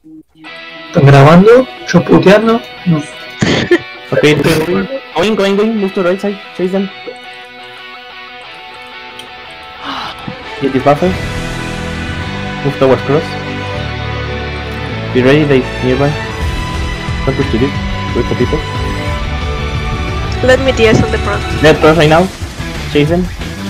¿Están grabando? ¿Yo puteando? No. Okay, going, move to the right side, chase them. Get this buffer. Move towards cross. Be ready, they nearby. Don't push to deep. Wait for people. Let me DS on the front. Left cross right now. Chase them.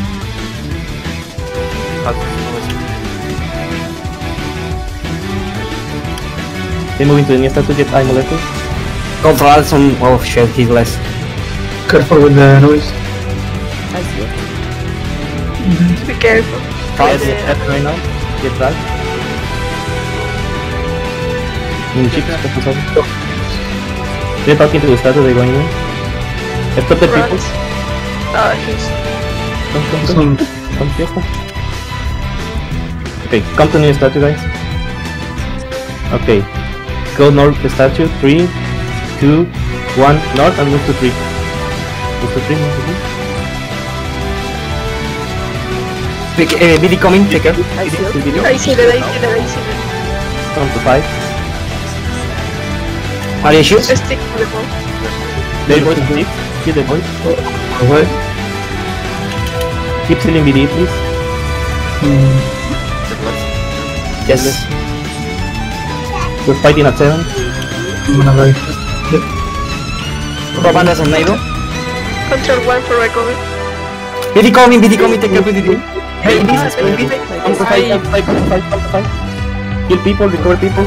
They moving to the near start to get eye molecule. Control some. Oh shit, he's less. Careful with the noise. I see it. Be careful. Yes, left right now. Get back. Chips, they're talking to the starter, they're going in. Let's stop the people. He's... Come, fiesta. Okay, come to new statue, guys. Okay, go north the statue. 3, 2, 1, north and move to 3. Move to 3, move to 3. BD coming, take care. I see that. Come to 5. Are you sure? Stick to the ball. They go to 6. Kill the boys. What? Keep sealing BD, please. Yes. We're fighting at 7. I'm gonna go. Roban as a neighbor. Control 1 for recovery. BD coming, take care, BD. Hey, this Come to 5. Kill people, recover people.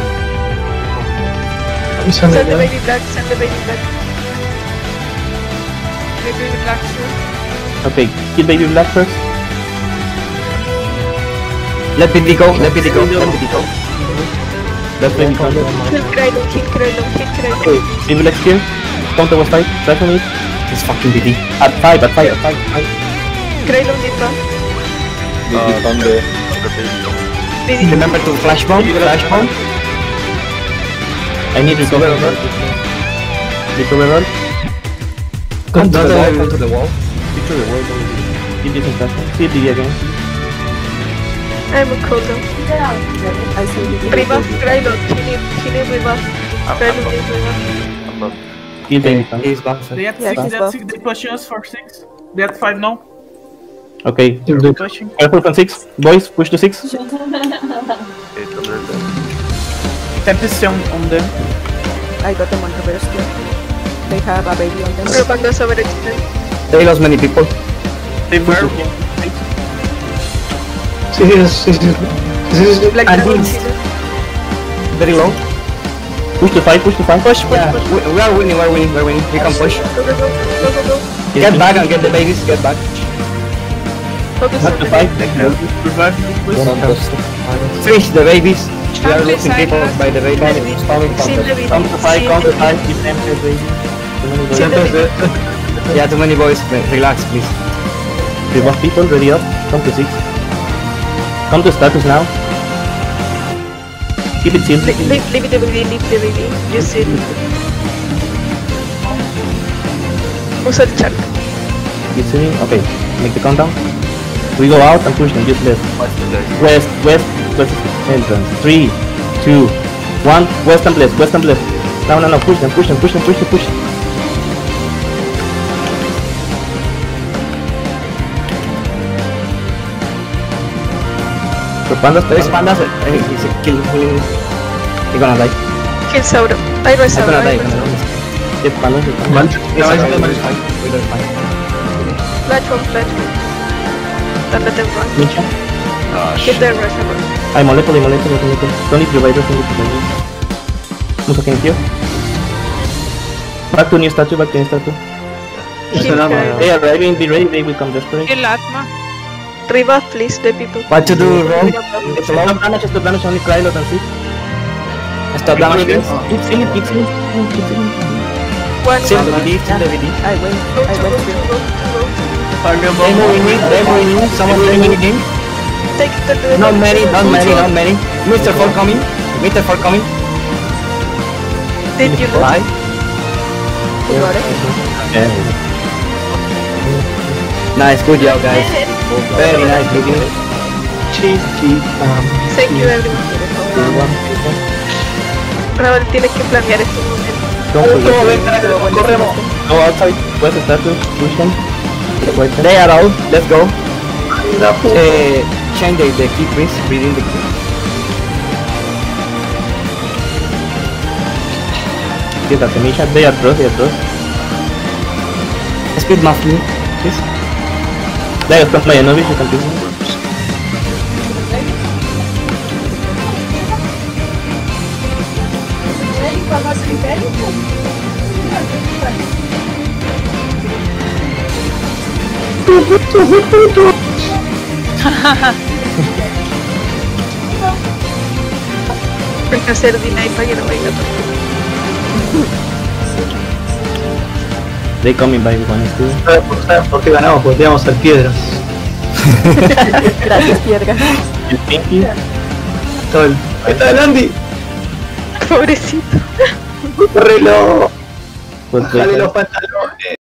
Send the baby black. Baby black, sir. Okay, kill baby black first. Let BD go. That's baby count. Kill Krylon. Okay, baby black here. Counter was 5. Try for me. It's fucking BD. At 5. Krylon did back. BD. Remember to flash bomb. I need recover roll. Come to the wall. Keep this in flash. See DD again. I'm a cooldown. Rebuff Krylon. He need rebuff. Krylon needs rebuff. Kill baby count. He's buffed. They had 6, they pushing us for 6. They had 5 now. Okay, Pushing. careful from 6. Boys, push to 6. Tempest on them. I got them on the reverse too. They have a baby on them. Roban goes over extend. They lost many people. They were. This is Black And Dragon he's- healer. Very low. Push to 5. Yeah, we are winning. We can push. Go. Get back and get the babies. Get back. Focus Back on to the 5. Revive me, please. Finish the babies. We are losing people by the babies. Come to 5. Count to 5. Keep them here, baby. Too many boys. Yeah, too many boys. Relax, please. Rebuff people, ready up. Come to 6. Come to status now. Keep it sealed. Leave the baby. Just sit. Usa el shark. Keep sealing. Okay, make the countdown. We go out and push them. Just left. West entrance. 3, 2, 1. West and left. No. Push them. So pandas, There's pandas. He's a kill. He's gonna die. Kill Sauro. I was He's Sauro. gonna die. get pandas. It's fine. Platform. Don't let them run. Ninja. Get their rush. Hay molécula. Don't need providers. Vamos aquí here. Back to new statue. They are arriving, be ready, they will come desperate. El Atma. Rebuff, please, the people. What to do, Ron? Stop damage, only cry lot and see. Stop damage. Keep sealing. One. Seal the VD. I went. They're moving in. Someone playing in the game. Take the. Not many. Mr. 4 coming. Did you Bye. You got it? Yeah. Nice, good job, guys. Very nice video. Thank you, everyone. Raúl, tienes que planear estos momentos. Don't forget. Corremos. Go outside. West start to push them. Wait. They are out. Let's go. La puta. Change the key, please. Reading the key. Get that semilla. They are cross. Speed muffling, please. There is come by Novice. You can do it. Hay que hacer delay para que no venga todo. They coming by one still. ¿Sabes por qué ganamos? Porque teníamos al piedras. Gracias, Pierga. You Pinky. Ahí está el Andy. Pobrecito. Córrelo. Pues Dale los pantalones.